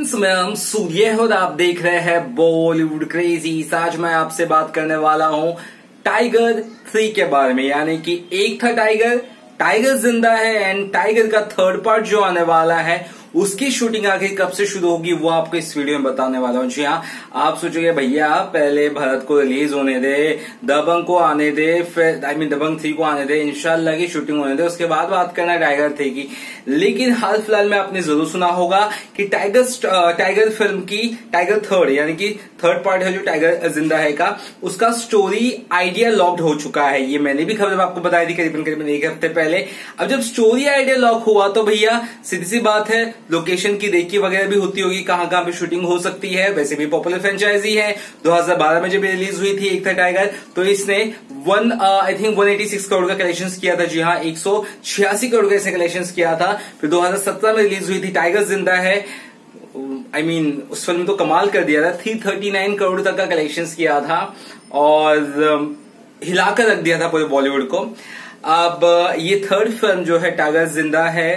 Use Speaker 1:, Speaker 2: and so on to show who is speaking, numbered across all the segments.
Speaker 1: मैं हम सूर्य और आप देख रहे हैं बॉलीवुड क्रेजी। आज मैं आपसे बात करने वाला हूं टाइगर 3 के बारे में। यानी कि एक था Tiger Zinda Hai and Tiger का थर्ड पार्ट जो आने वाला है उसकी शूटिंग आखिर कब से शुरू होगी वो आपको इस वीडियो में बताने वाला हूं। जी हाँ, आप सोचोगे भैया पहले भरत को रिलीज होने दे, दबंग को आने दे, फिर दबंग 3 को आने दे, इंशाल्लाह की शूटिंग होने दे, उसके बाद बात करना टाइगर 3 की। लेकिन हाल फिलहाल में आपने जरूर सुना होगा कि टाइगर फिल्म की टाइगर थर्ड यानी कि थर्ड पार्ट है जो टाइगर जिंदा है का, उसका स्टोरी आइडिया लॉक्ड हो चुका है। ये मैंने भी खबर आपको बताई थी करीबन एक हफ्ते पहले। अब जब स्टोरी आइडिया लॉक हुआ तो भैया सीधी सी बात है, लोकेशन की देखी वगैरह भी होती होगी, कहां कहां पे शूटिंग हो सकती है। वैसे भी पॉपुलर फ्रेंचाइजी है। 2012 में जब रिलीज हुई थी एक था टाइगर, तो इसने 186 करोड़ का कलेक्शन किया था। जी हाँ, 186 करोड़ का इसने कलेक्शन किया था। फिर 2017 में रिलीज हुई थी टाइगर जिंदा है। उस फिल्म तो कमाल कर दिया था, 339 करोड़ तक का कलेक्शन किया था और हिलाकर रख दिया था पूरे बॉलीवुड को। अब ये थर्ड फिल्म जो है टाइगर जिंदा है,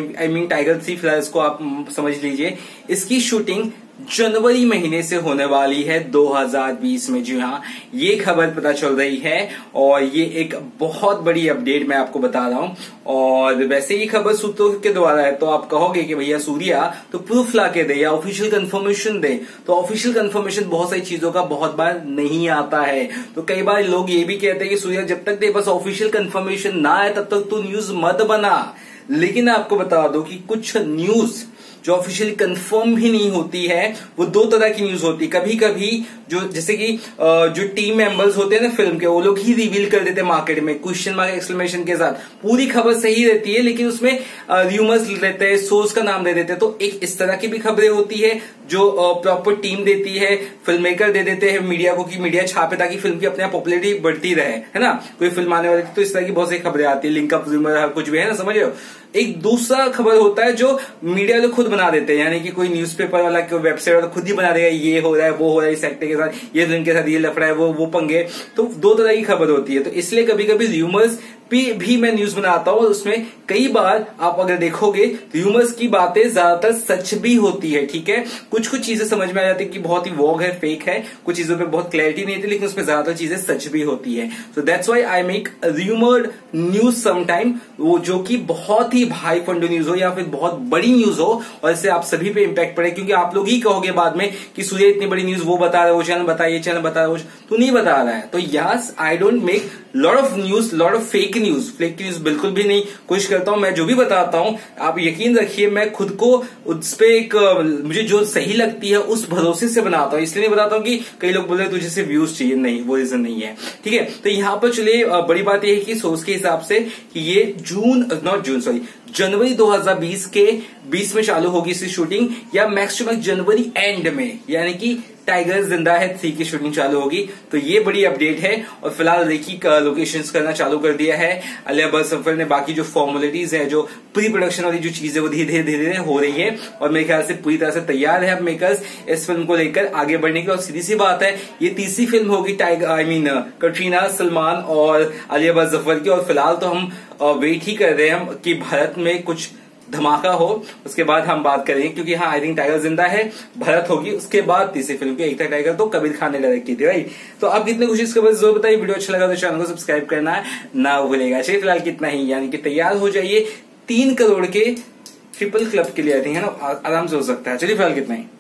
Speaker 1: टाइगर 3 फिलहाल इसको आप समझ लीजिए, इसकी शूटिंग जनवरी महीने से होने वाली है 2020 में। जी हाँ, ये खबर पता चल रही है और ये एक बहुत बड़ी अपडेट मैं आपको बता रहा हूं। और वैसे ये खबर सूत्रों के द्वारा है, तो आप कहोगे कि भैया सूर्या तो प्रूफ ला के दे या ऑफिशियल कंफर्मेशन दे। तो ऑफिशियल कंफर्मेशन बहुत सारी चीजों का बहुत बार नहीं आता है। तो कई बार लोग ये भी कहते हैं कि सूर्या जब तक तेरे पास ऑफिशियल कंफर्मेशन ना आए तब तक तू न्यूज मत बना। लेकिन आपको बता दो कि कुछ न्यूज जो ऑफिशियली कंफर्म भी नहीं होती है वो दो तरह की न्यूज होती है। कभी कभी जो जैसे कि जो टीम मेंबर्स होते हैं ना फिल्म के, वो लोग ही रिवील कर देते हैं मार्केट में क्वेश्चन मार्क एक्सक्लेमेशन के साथ। पूरी खबर सही रहती है लेकिन उसमें र्यूमर्स लेते हैं, सोर्स का नाम दे देते हैं। तो एक इस तरह की भी खबरें होती है जो प्रॉपर टीम देती है, फिल्म मेकर दे देते हैं मीडिया को कि मीडिया छापे ताकि फिल्म की अपने आप पॉपुलरिटी बढ़ती रहे, है ना। कोई फिल्म आने वाली तो इस तरह की बहुत सारी खबरें आती है, लिंकअप र्यूमर कुछ भी, है ना, समझ रहे हो। एक दूसरा खबर होता है जो मीडिया लोग खुद बना देते हैं, यानी कि कोई न्यूज़पेपर वाला, कोई वेबसाइट वाला खुद ही बना देगा, ये हो रहा है, वो हो रहा है, इस एक्टर के साथ, ये फिल्म के साथ ये लफड़ा है, वो पंगे। तो दो तरह की खबर होती है। तो इसलिए कभी कभी र्यूमर्स भी मैं न्यूज बनाता हूं। उसमें कई बार आप अगर देखोगे र्यूमर्स की बातें ज्यादातर सच भी होती है। ठीक है, कुछ चीजें समझ में आ जाती है कि बहुत ही वॉग है, फेक है, कुछ चीजों पे बहुत क्लैरिटी नहीं होती, लेकिन उसमें ज्यादातर चीजें सच भी होती है। So that's why I make rumoured news sometime, वो जो कि बहुत ही हाई फंड न्यूज हो या फिर बहुत बड़ी न्यूज हो और इससे आप सभी पे इंपैक्ट पड़े। क्योंकि आप लोग ही कहोगे बाद में कि सूर्य इतनी बड़ी न्यूज वो बता रहा है, वो चैनल बता, ये चैनल बता रहा है, तू नहीं बता रहा है। तो yes, I don't make lot of news, lot of fake news बिल्कुल भी नहीं। कोशिश करता हूं मैं जो भी बताता हूं, आप यकीन रखिए मैं खुद को उस पे एक मुझे जो सही लगती है उस भरोसे से बनाता हूं। इसलिए नहीं बताता हूं कि कई लोग बोल रहे तुझे सिर्फ व्यूज चाहिए, नहीं, वो रीजन नहीं है। ठीक है, तो यहां पर चलिए बड़ी बात यह है कि सोर्स के हिसाब से कि ये जनवरी 2020 के 20 में चालू होगी इसकी शूटिंग, या मैक्स टू मैक्स जनवरी एंड में, यानी कि टाइगर जिंदा है 3 की शूटिंग चालू होगी। तो ये बड़ी अपडेट है। और फिलहाल रेकी लोकेशंस करना चालू कर दिया है अलिया भट्ट सफर ने। बाकी जो फॉर्मुलिटीज है, जो प्री प्रोडक्शन वाली जो चीजें वो धीरे धीरे हो रही है और मेरे ख्याल से पूरी तरह से तैयार है अब मेकर्स इस फिल्म को लेकर आगे बढ़ने की। और सीधी सी बात है, ये तीसरी फिल्म होगी कटरीना, सलमान और अलिया भट्ट जफर की। और फिलहाल तो हम वेट ही कर रहे हैं कि भारत में कुछ धमाका हो, उसके बाद हम बात करेंगे। क्योंकि हाँ, आई थिंक टाइगर जिंदा है, भारत होगी, उसके बाद तीसरी फिल्म की एक था टाइगर, तो कबीर खान ने डायरेक्ट की थी भाई। तो आप कितने खुशी इस खबर जरूर बताइए। वीडियो अच्छा लगा तो चैनल को सब्सक्राइब करना ना भूलेगा। चलिए फिलहाल कितना ही, यानी कि तैयार हो जाइए 3 करोड़ के ट्रिपल क्लब के लिए, आई थिंक, है ना, आराम से हो सकता है। चलिए फिलहाल कितना ही।